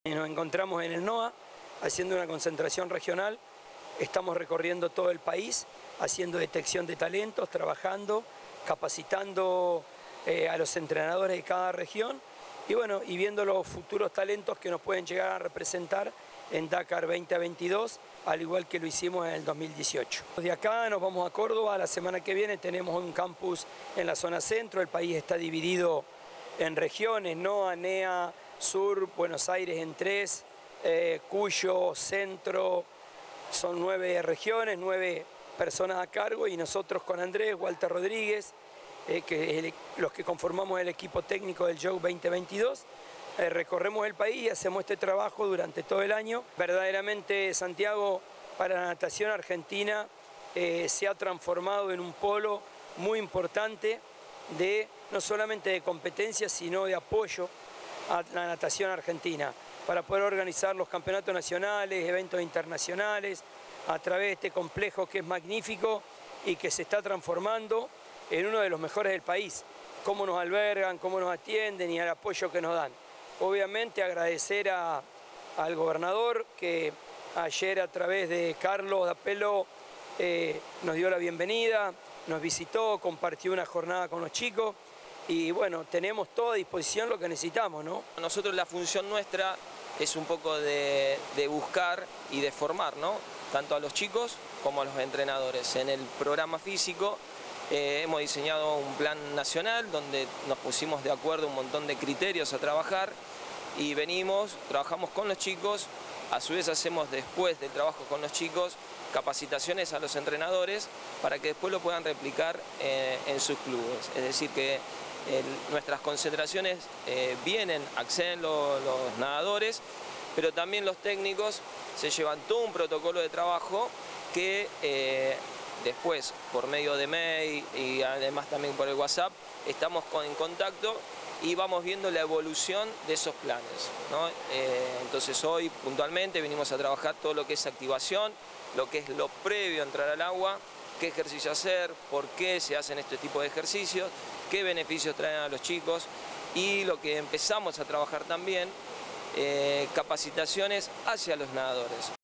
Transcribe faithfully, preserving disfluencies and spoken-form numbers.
Nos encontramos en el NOA haciendo una concentración regional, estamos recorriendo todo el país, haciendo detección de talentos, trabajando, capacitando eh, a los entrenadores de cada región y, bueno, y viendo los futuros talentos que nos pueden llegar a representar en Dakar veinte veintidós, al igual que lo hicimos en el dos mil dieciocho. De acá nos vamos a Córdoba, la semana que viene tenemos un campus en la zona centro, el país está dividido en regiones, NOA, NEA, Sur, Buenos Aires en tres, eh, Cuyo, Centro, son nueve regiones, nueve personas a cargo y nosotros con Andrés, Walter Rodríguez, eh, que es el, los que conformamos el equipo técnico del Joe veinte veintidós, eh, recorremos el país y hacemos este trabajo durante todo el año. Verdaderamente Santiago, para la natación argentina, eh, se ha transformado en un polo muy importante de no solamente de competencia, sino de apoyo a la natación argentina, para poder organizar los campeonatos nacionales, eventos internacionales, a través de este complejo que es magnífico y que se está transformando en uno de los mejores del país. Cómo nos albergan, cómo nos atienden y el apoyo que nos dan. Obviamente agradecer a, al gobernador que ayer a través de Carlos D'Apello eh, nos dio la bienvenida, nos visitó, compartió una jornada con los chicos. Y bueno, tenemos toda disposición lo que necesitamos, ¿no? Nosotros la función nuestra es un poco de, de buscar y de formar, ¿no? Tanto a los chicos como a los entrenadores. En el programa físico eh, hemos diseñado un plan nacional donde nos pusimos de acuerdo un montón de criterios a trabajar y venimos, trabajamos con los chicos, a su vez hacemos después del trabajo con los chicos capacitaciones a los entrenadores para que después lo puedan replicar eh, en sus clubes. Es decir que El, nuestras concentraciones eh, vienen, acceden lo, los nadadores, pero también los técnicos se llevan todo un protocolo de trabajo que eh, después, por medio de mail y además también por el WhatsApp, estamos con, en contacto y vamos viendo la evolución de esos planes, ¿no? Eh, entonces hoy puntualmente venimos a trabajar todo lo que es activación, lo que es lo previo a entrar al agua, qué ejercicio hacer, por qué se hacen este tipo de ejercicios, qué beneficios traen a los chicos y lo que empezamos a trabajar también, eh, capacitaciones hacia los nadadores.